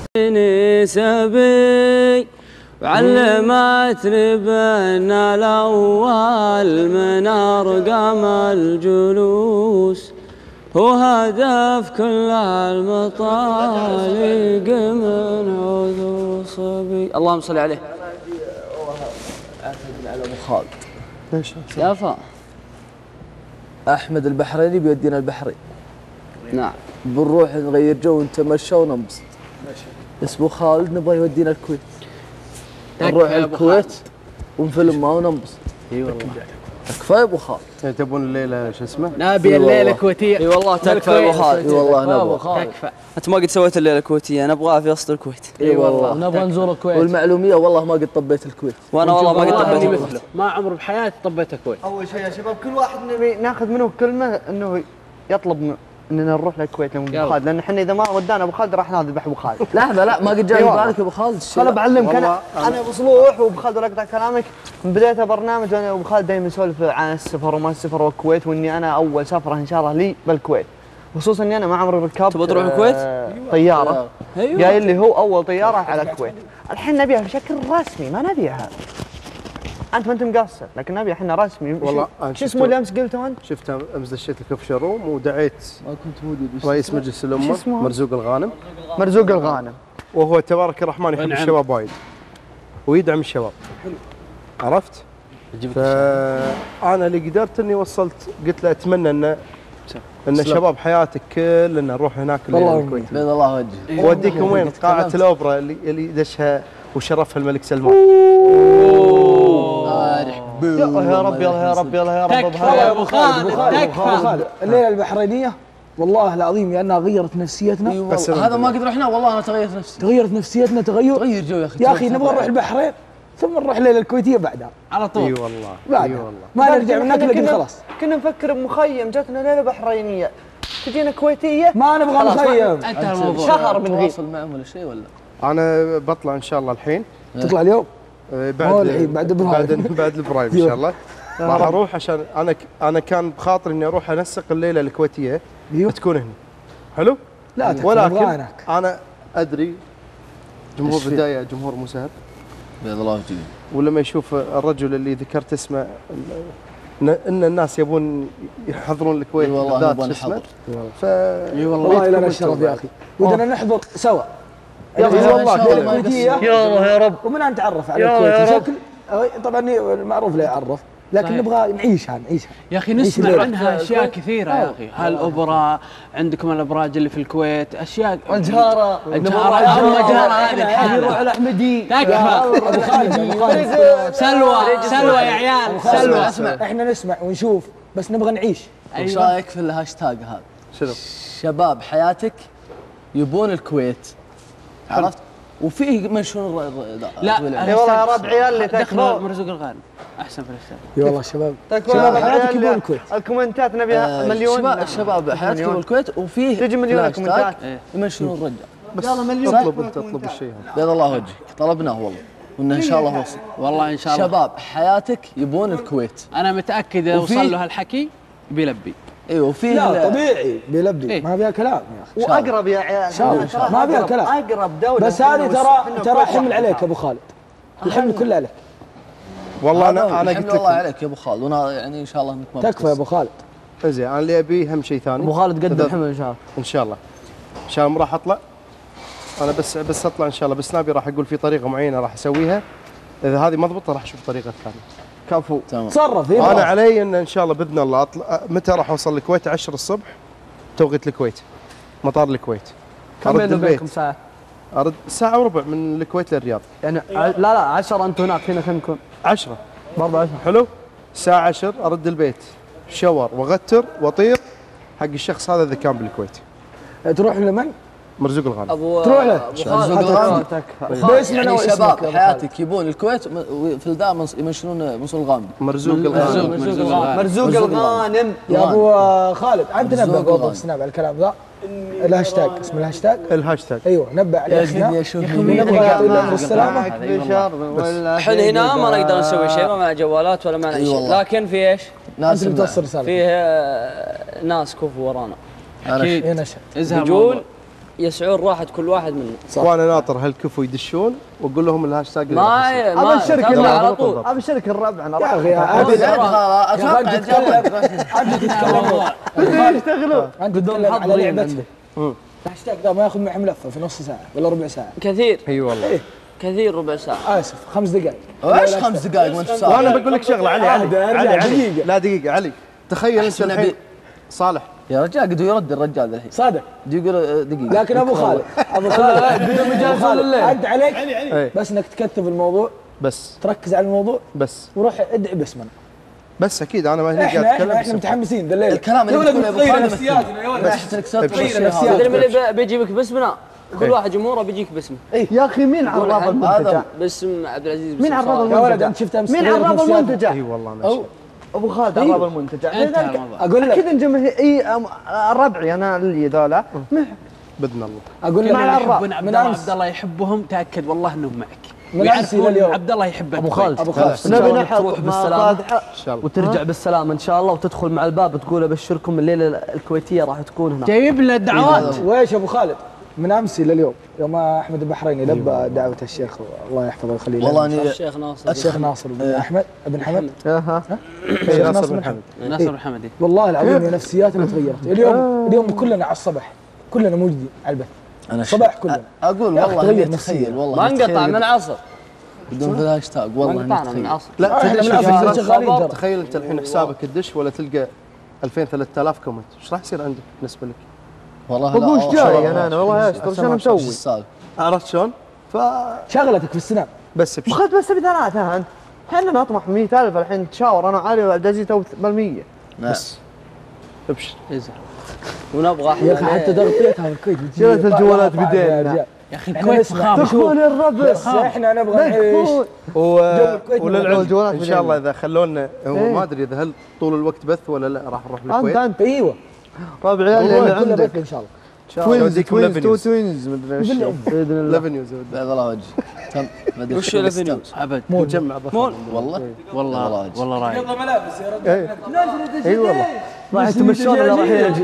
سبي وعلمتني بأن الأول من أرقام الجلوس هو هدف كل المطالق من عذو صبي. اللهم صل عليه. أحمد على أبو خالد. ليش؟ يا فا أحمد البحريني بيودينا البحرين. نعم. بنروح نغير جو ونتمشى وننبسط. اسمه خالد نبغى يودينا الكويت. نروح الكويت ونفيلم معه وننبسط. اي والله. تكفى يا ابو خالد. تبون الليله شو اسمه؟ نبي الليله كويتيه. اي والله تكفى يا ابو خالد. اي والله نبغى. تكفى. انت ما قد سويت الليله الكويتيه، نبغاها في وسط الكويت. اي والله. نبغى نزور الكويت. والمعلوميه والله ما قد طبيت الكويت. وانا والله ما قد طبيت الكويت. ما عمري بحياتي طبيت الكويت. اول شيء يا شباب كل واحد نبي ناخذ منه كلمه انه يطلب اننا نروح للكويت لأبو خالد، لان احنا اذا ما ودانا ابو خالد راح نذبح ابو خالد. لحظه لا ما قد جاء بالك يا ابو خالد. انا بعلمك انا ابو صلوح وابو خالد ولا اقطع كلامك. من بدايه برنامج انا وابو خالد دائما نسولف عن السفر وما السفر والكويت، واني انا اول سفره ان شاء الله لي بالكويت، خصوصا اني انا ما عمري ركبت. تبغى تروح الكويت؟ طياره. ايوه. قايل لي هو اول طياره على الكويت. الحين نبيها بشكل رسمي، ما نبيها انت ما انت مقصر، لكن نبي احنا رسمي. والله شو اسمه اللي امس قلته انت؟ شفت امس دشيت الكوفي شروم ودعيت ما كنت مودي رئيس مجلس الامه مرزوق الغانم. مرزوق الغانم وهو تبارك الرحمن يحب الشباب وايد ويدعم الشباب. عرفت؟ فانا اللي قدرت اني وصلت قلت له اتمنى ان شباب حياتك كلنا نروح هناك الكويت. بيض الله وجهك. اوديكم وين؟ قاعه الاوبرا اللي دشها وشرفها الملك سلمان. يا رب يلا يا رب يلا يا رب. تكفى يا ابو خالد. تكفى. الليله البحرينيه والله العظيم لانها غيرت نفسيتنا. بس هذا ما قد رحنا والله انا تغيرت نفسي. تغيرت نفسيتنا تغير جو يا اخي. يا اخي نبغى نروح البحرين ثم نروح الليله الكويتيه بعدها على طول. اي والله. بعدها ما نرجع من هناك الا خلاص. كنا نفكر بمخيم، جاتنا ليله بحرينيه تجينا كويتيه ما نبغى نخيم. انتهى الموضوع. شهر بنغيب. تواصل معهم ولا شيء ولا؟ انا بطلع ان شاء الله الحين. تطلع اليوم؟ بعد بعد ابراهيم. بعد ابراهيم ان شاء الله. راح اروح عشان انا كان بخاطري اني اروح انسق الليله الكويتيه تكون هنا. حلو؟ لا ولكن انا ادري جمهور بدايه جمهور مو سهل. بيض الله وجهك. ولما يشوف الرجل اللي ذكرت اسمه ان الناس يبون يحضرون الكويت والله نبغى نحضر. اي والله لنا الشرف يا اخي. ودنا نحضر سوا. يا والله الكويتيه يا الله يا رب. ومن نتعرف على الكويت بشكل طبعا معروف لا يعرف، لكن نبغى نعيشها. يا اخي نسمع عنها اشياء كثيره يا اخي. هالاوبرا عندكم الابراج اللي في الكويت اشياء. الجهاره هذه نروح الاحمدي. تكفى. سلوى يا عيال سلوى. اسمع احنا نسمع ونشوف بس نبغى نعيش. ايش رايك في الهاشتاج هذا؟ شنو؟ شباب حياتك يبون الكويت. عرفت؟ وفيه منشور لا اي والله يا رب عيال اللي دخل تكفى. مرزوق الغانم احسن في الاشياء. اي والله شباب. شباب حياتك يبون الكويت. الكومنتات نبيها مليون. شباب حياتك يبون الكويت وفيه تجي مليون كومنتات يمنشرون الرجال. بس يلا مليون. اطلب الشيء هذا. بيض الله وجهك. طلبناه والله وانه ان شاء الله وصل. والله ان شاء الله. شباب حياتك يبون الكويت. انا متاكد اذا وصل له هالحكي بيلبي. ايوه وفيه لا طبيعي بيلبي. ما فيها كلام يا اخي. واقرب يا عيال. ما فيها كلام. اقرب دوله. بس هذه ترى حمل عليك ابو خالد. الحمل كله عليك. والله انا قلت لك والله عليك يا ابو خالد وانا يعني ان شاء الله انك ما تكفى يا ابو خالد. زين انا اللي ابيه اهم شيء ثاني. ابو خالد قد الحمل ان شاء الله. ان شاء الله. ان شاء الله راح اطلع. انا بس اطلع ان شاء الله. بس نبي راح اقول في طريقه معينه راح اسويها. اذا هذه مضبوطه راح اشوف طريقه ثانيه. كفو. تصرف. انا علي ان شاء الله باذن الله اطلع. متى راح اوصل الكويت؟ 10 الصبح توقيت الكويت. مطار الكويت. كم بينكم ساعه؟ ارد ساعه وربع من الكويت للرياض. يعني لا 10 انتم هناك فينا كم نكون؟ 10 برضه 10. حلو. الساعه 10 ارد البيت شاور واغتر واطير حق الشخص هذا اذا كان بالكويت. تروح لمن؟ مرزوق الغانم. تروح له. مرزوق الغانم. باسمنا يعني شباب حياتك يبون الكويت في الدائم يمنشرون منصور الغامدي. مرزوق الغانم. مرزوق الغانم. يا ابو خالد انت نبه قوض سناب على الكلام ذا. الهاشتاج اسم الهاشتاج ايوه نبه عليه. يا شوف نبغى يعطي لهم السلامه. احنا هنا ما نقدر نسوي شيء، ما معنا جوالات ولا معنا شيء، لكن في ايش؟ ناس بتوصل رساله. فيه ناس كفوا ورانا. اكيد. ينشهد. يجون يسعون راحة كل واحد منا. وانا ناطر هالكفو يدشون واقول لهم الهاشتاج ما ابشرك على طول. ابشرك الربع انا يا اخي يشتغلوا انت تتكلم على لعبتك. الهاشتاج ذا ما ياخذ معي ملفه في نص ساعه ولا ربع ساعه. كثير. اي والله كثير ربع ساعة. اسف 5 دقائق. ايش 5 دقائق وانت ساعه؟ وانا بقول لك شغله علي دقيقة. لا دقيقه علي تخيل انت الحين صالح يا رجال قد يرد الرجال الحين صادق يقول دقيقه لكن ابو خالد عد عليك بس انك تكتب الموضوع بس تركز على الموضوع بس وروح ادعي باسمنا. بس اكيد انا ما هني قاعد اتكلم احنا متحمسين ذا الليل. الكلام اللي بتقوله يا ابو خالد نفسياتنا يا ولد. بس انك صرت تدري من اللي بيجيبك باسمنا؟ كل واحد جمهوره بيجيك باسمه. يا اخي مين عراب المنتجع؟ باسم عبد العزيز. مين عراب يا المنتجع؟ ولد انت شفت امس مين عراب المنتجع؟ اي والله ماشي ابو خالد عراب المنتجع. اقول لك اكيد الجماهير ربعي انا اللي ذولا باذن الله. اقول لك يحبون عبد الله عبد الله يحبهم تاكد والله انهم معك. من امس الى اليوم عبد الله يحبك ابو خالد نبي نحط تروح بالسلامه ان شاء الله وترجع بالسلامه ان شاء الله وتدخل مع الباب تقول ابشركم الليله الكويتيه راح تكون هنا. جايب له الدعوات. وايش ابو خالد من امس الى اليوم يوم احمد البحريني لبى دعوه الشيخ الله يحفظه ويخليه والله اني الشيخ ناصر بن احمد بن حمد ناصر بن حمد ناصر الحمدي. والله العظيم يا نفسياتنا تغيرت اليوم كلنا على الصبح كلنا موجودين على البث الصباح كلنا اقول والله اني اتخيل والله ما انقطع من عصر بدون ذا هاشتاج والله اني من عصر. لا احنا من تدري عصر شغالين تخيل انت الحين حسابك تدش ولا تلقى 2000 3000 كومنت ايش راح يصير عندك بالنسبه لك؟ والله بقول ايش جاي انا والله ايش طيب شو انا مسوي؟ عرفت شلون؟ شغلتك في السناب بس بشي. اخذت بس بثلاثه انت احنا نطمح 100,000 الحين نتشاور انا وعلي وعبد العزيز تو بال100 بس ابشر ونبغى يا اخي حتى تغطيتها من الكويت شلت الجوالات بدينا يا اخي الكويت خاب. تخون الربع بس احنا نبغى نعيش وللعلم ان شاء الله اذا خلونا هو ما ادري اذا هل طول الوقت بث ولا لا راح نروح الكويت. انت ايوه ربع اللي عندك ان شاء الله توينز مدري ايش باذن الله لافنيوز بعد الله وجه تم ما ادري وش لافنيوز؟ ابد مجمع ضخم والله والله رايق. ملابس يا رجل اي والله راح يتمشون ولا راح يجي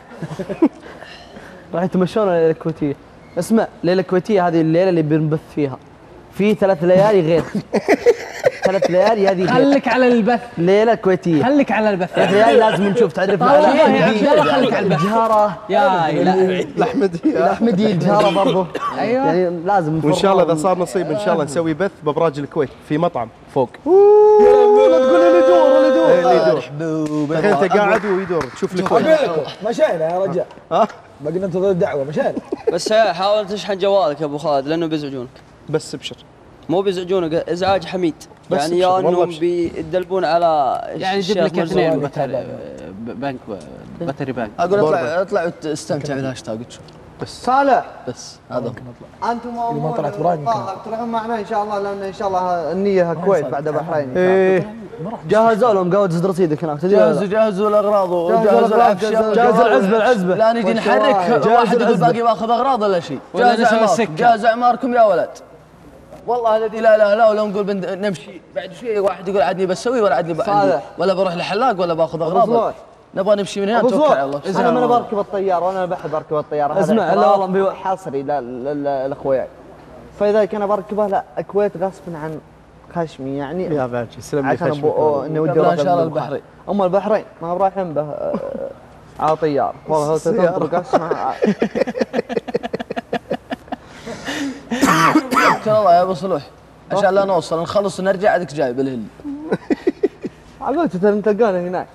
راح يتمشون الليله الكويتيه. اسمع الليله الكويتيه هذه الليله اللي بنبث فيها في 3 ليالي غير 3 ليالي هذه خليك على البث. ليله كويتيه خليك على البث. 3 ليالي لازم نشوف تعرف والله يا عبد الله خليك على البث. الجهاره يا الاحمديه الجهاره برضه ايوه يعني لازم وان شاء الله اذا صار نصيب ان شاء الله نسوي بث بابراج الكويت في مطعم فوق. لا تقول لي دور تخيل انت قاعد ويدور تشوف الكويت. مشينا يا رجال باقي ننتظر الدعوه مشينا. بس حاول تشحن جوالك يا ابو خالد لانه بيزعجونك. بس ابشر مو بيزعجونك ازعاج حميد بس يعني يا انهم بيدلبون على يعني جيب لك 2 بنك باتري بنك. اقول اطلع واستمتع بالهاشتاج وتشوف بس صالح بس هذا انتم ما طلعت برايم تروحون معنا ان شاء الله لان ان شاء الله النيه الكويت بعد بحرين. جهزوا لهم قهوه رصيدك هناك جهزوا الاغراض وجهزوا جهز العزبه لا نجي نحرك واحد يقول باقي باخذ اغراض ولا شيء. جهز اعماركم يا ولد والله الذي لا اله الا هو. لو نقول نمشي بعد شوي واحد يقول عدني بسوي ولا عدني ولا بروح لحلاق ولا باخذ اغراض. نبغى نمشي من هنا نتوكل على الله. انا من بركب الطياره وانا بحب اركب الطياره. اسمع لا والله حصري لاخوياي فاذا كان بركبه لا الكويت غصبا عن خشمي يعني يا باجي سلم لي عشان اني ودي ان شاء الله البحرين البحرين ما رايحين به على طياره والله تنطلق اسمع والله يا ابو صلوح عشان لا نوصل نخلص ونرجع عندك جاي بالهل. عقلت تلقانا هناك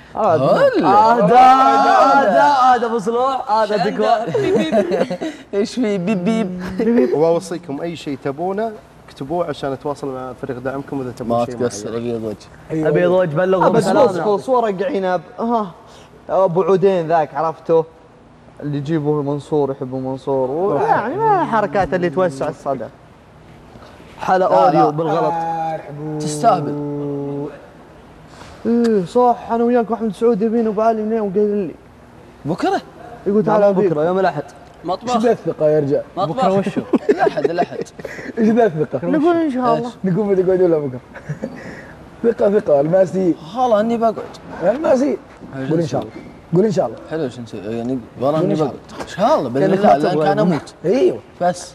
هذا ابو صلوح هذا دكوان ايش في بيب بيب. واوصيكم اي شيء تبونه اكتبوه عشان اتواصل مع فريق دعمكم اذا تبون شيء. ما تقصر ابيض وجه ابيض وجه بلغهم بس صوره عنب ابو عودين ذاك عرفته اللي يجيبوه منصور يحبوا منصور يعني ما الحركات اللي توسع الصدر. حلا اوريو بالغلط تستهبل. ايه صح انا وياك واحمد سعود يبين ابو علي منين وقال لي بكره يقول تعال بكره يوم الاحد. مطبخ ايش ذا الثقه يا رجال؟ بكره وشو؟ الاحد ايش ذا الثقه؟ نقول ان شاء الله نقوم تقعدوا ولا بكره؟ ثقه الماسي خلاص اني بقعد الماسي قول ان شاء الله قول ان شاء الله. حلو شو نسوي يعني وراني بقى ان شاء الله باذن الله لان كان اموت. ايوه بس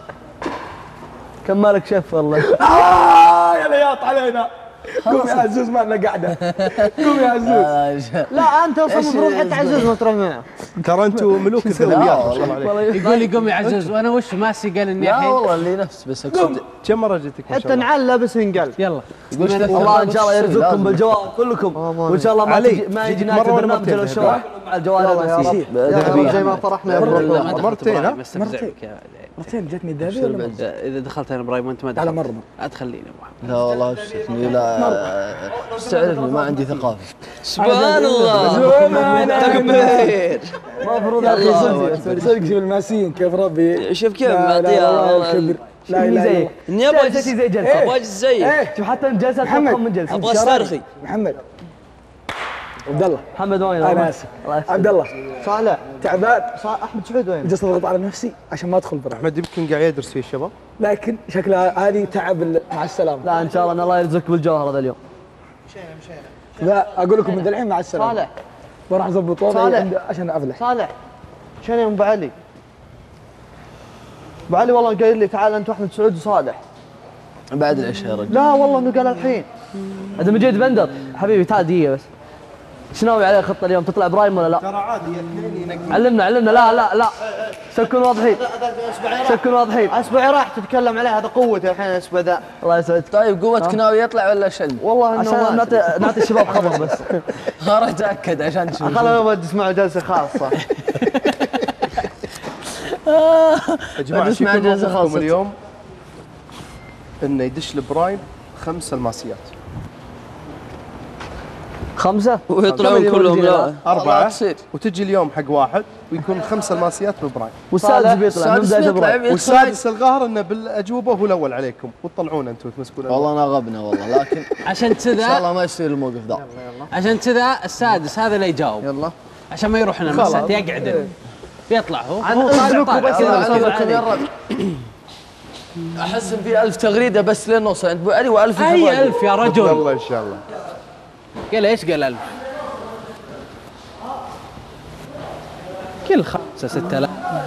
كم مالك شيف والله. يا لياط علينا. قوم يا عزوز ما لنا قاعده. قوم يا عزوز. لا انت اصلا المفروض حتى عزوز ما تروح معه. ترى انتم ملوك الذوقيات ما شاء الله عليك. يقول لي قوم يا عزوز وانا وش ماسي قال اني لا الحين. والله اللي نفس بس اقصد كم مره جيتك ما شاء حتى الله؟ نعال لابس انقل. يلا الله ان شاء الله يرزقكم بالجوال كلكم وان شاء الله ما يجي نهايه البرنامج لو الشباب مع الجوال الرئيسي زي ما فرحنا يا ابو مرتين ها؟ مرتين جتني الذهبيه ولا مرة؟ اذا دخلت انا ابراهيم وانت ما على دخلت مرة. لا تخليني ابو محمد. لا والله وشتني لا استعرفني ما عندي ثقافه. سبحان الله تكبير. المفروض صدق شوف الماسيين كيف ربي. شوف كيف لا معطيها الكبر. لا اله الا الله. اني ابغى جلستي زي جلسه. ابغى زيك. شوف حتى الجلسه تفخم من جلسه. ابغى استرخي. محمد عبد الله محمد وين؟ انا اسف عبد الله صالح تعبان. احمد سعود وين؟ جلست اضغط على نفسي عشان ما ادخل برا، احمد يمكن قاعد يدرس فيه الشباب. لكن شكلها هذه تعب مع السلامه. لا ان شاء الله ان الله يرزقك بالجوهر هذا اليوم. لا اقول لكم من الحين مع السلامه. صالح بروح اضبط وضعي عشان افلح. صالح شنو يا ابو علي؟ ابو علي والله قايل لي تعال انت واحمد سعود وصالح. بعد العشاء يا رجل. لا والله انه قال الحين. هذا مجيد بندر حبيبي تعال دقيقه بس. ايش ناوي عليه الخطه اليوم؟ تطلع ابراهيم ولا لا؟ ترى عادي الاثنين ينقلون. علمنا لا سكن واضحين. سكن واضحين. اسبوعي راح تتكلم عليه هذا قوته الحين الاسبوع ذا. الله يسعدك. طيب قوتك ناوي يطلع ولا شل؟ والله انه عشان نعطي الشباب خبر بس. راح اتاكد عشان تشوف. خلينا نسمع جلسه خاصه. يا جماعه نسمع شكل جلسة موقفكم خاصة. اليوم انه يدش البرايم 5 الماسيات. 5 ويطلعون كلهم لا 4 تصير. وتجي اليوم حق واحد ويكون 5 الماسيات بالبرايم. والسادس بيطلع من بدايه ابراهيم. والسادس القهر انه بالاجوبه هو الاول عليكم وتطلعون انتم تمسكون والله انا غبنا والله لكن عشان ان شاء كذا الله ما يصير الموقف ذا. عشان كذا السادس هذا اللي يجاوب يلا عشان ما يروح لنا المسات يقعد بيطلع هو عن اذنكم بس يا رب. احس ان في 1000 تغريده بس لين نوصل عند ابو علي و1000 اي 1000 يا رجل. الله ان شاء الله. قال ايش قال 1000 كل 5 6000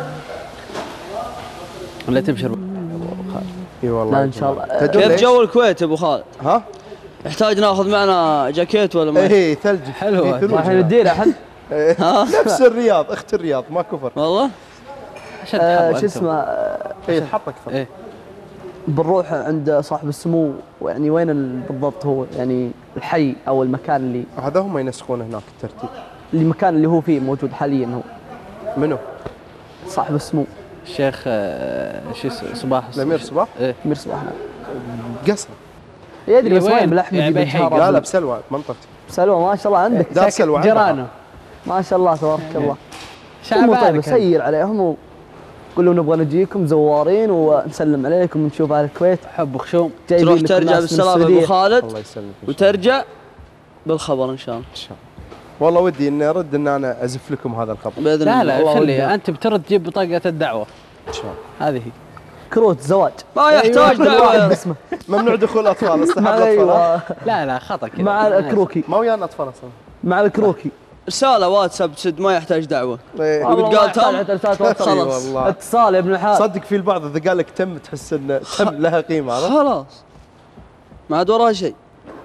ولا تبشر. اي والله. لا ان شاء الله. كيف جو الكويت ابو خالد؟ ها؟ يحتاج ناخذ معنا جاكيت ولا ما؟ ايه ثلج. حلوة. في ثلوج. رايحين الديره احد. نفس الرياض اخت الرياض ما كفر. والله عشان تحب شو اسمه ايه تحط اكثر. إيه. بنروح عند صاحب السمو يعني وين بالضبط هو يعني الحي او المكان اللي هذا هم ينسقون هناك الترتيب. المكان اللي هو فيه موجود حاليا هو منو؟ صاحب السمو الشيخ شو اسمه صباح الامير صباح؟ ايه امير صباح. قصر. يدري بس وين؟ وين بالاحمد يعني بن بيحي. شهرة. لا لا بسلوى منطقتي. سلوى ما شاء الله عندك دار سلوى عندها. جيرانه ما شاء الله تبارك الله. مو شعب طيب سير عليهم وقول لهم نبغى نجيكم زوارين ونسلم عليكم ونشوف اهل الكويت. حب وخشوم. جايبين تروح لكم ترجع ناس من بالسلامه ابو السعودية. خالد الله يسلمك. وترجع بالخبر ان شاء الله. ان شاء الله. والله ودي اني ارد ان انا ازف لكم هذا الخبر. باذن لا الله. لا خلي انت بترد تجيب بطاقه الدعوه ان شاء الله. هذه هي. كروت زواج ما يحتاج دعوه. اسمه ممنوع دخول اطفال استحق الاطفال. ايوه لا خطا كذا مع الكروكي ما ويانا اطفال اصلا. مع الكروكي. رساله واتساب تسد ما يحتاج دعوه. إيه. والله قال تم. خلاص والله. اتصال يا ابن الحلال. صدق في البعض اذا قال لك تم تحس ان تم لها قيمه عرفت؟ خلاص ما عاد وراها شيء.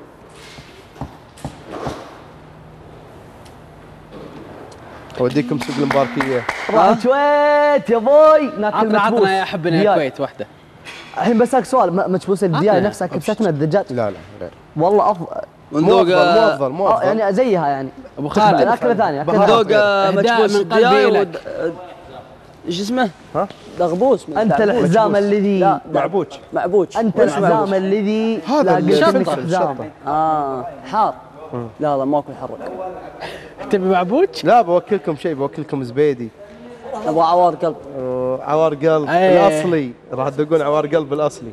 اوديكم سوق المباركيه. راح الكويت يا بوي ناكل عطنا يا حبنا يا دياي. الكويت واحده. الحين بسالك سؤال مكبوسه الدياي عطنا. نفسها كبستنا الدجاج لا لا غير. والله افضل ونذوق مو افضل يعني زيها يعني ابو خالد اكله ثانيه ذوق مكبوس من قلبي الدياي لك. ايش اسمه؟ ها؟ دغبوس انت الحزام الذي لا معبوج. معبوج. انت الحزام الذي هذا لا قلت انك الشطة. حزام حار. لا ماكو يحرك. تبي معبوج؟ لا بوكلكم شيء بوكلكم زبيدي. ابغى عوار قلب. عوار قلب أيه. الاصلي راح تذوقون عوار قلب الاصلي.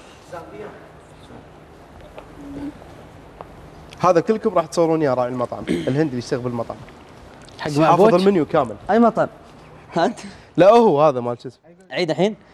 هذا كلكم راح تصورون يا راعي المطعم الهندي اللي يشتغل بالمطعم. حق حافظ معبوج؟ المنيو كامل. اي مطعم انت لا هو هذا مال شو اسمه. عيد الحين.